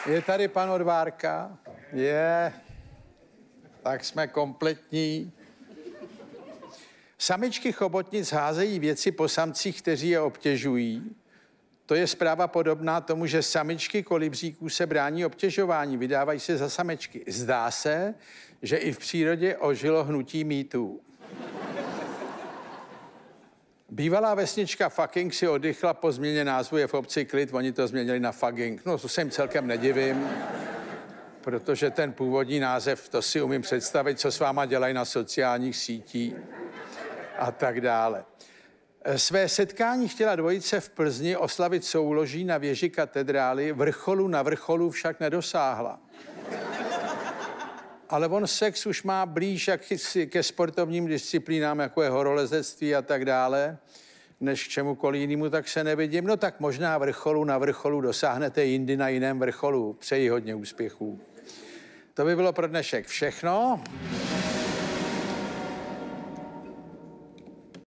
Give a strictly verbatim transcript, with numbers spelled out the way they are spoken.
Je tady pan Odvárka? Je. Tak jsme kompletní. Samičky chobotnic házejí věci po samcích, kteří je obtěžují. To je zpráva podobná tomu, že samičky kolibříků se brání obtěžování, vydávají se za samečky. Zdá se, že i v přírodě ožilo hnutí mýtů. Bývalá vesnička Fucking si oddychla po změně názvu, je v obci Klid, oni to změnili na Fucking. No to se jim celkem nedivím, protože ten původní název, to si umím představit, co s váma dělají na sociálních sítích a tak dále. Své setkání chtěla dvojice v Plzni oslavit souloží na věži katedrály, vrcholu na vrcholu však nedosáhla. Ale on sex už má blíž jak ke sportovním disciplínám, jako je horolezectví a tak dále, než k čemukoliv jinému, tak se nevidím. No tak možná vrcholu na vrcholu dosáhnete jindy na jiném vrcholu. Přeji hodně úspěchů. To by bylo pro dnešek všechno.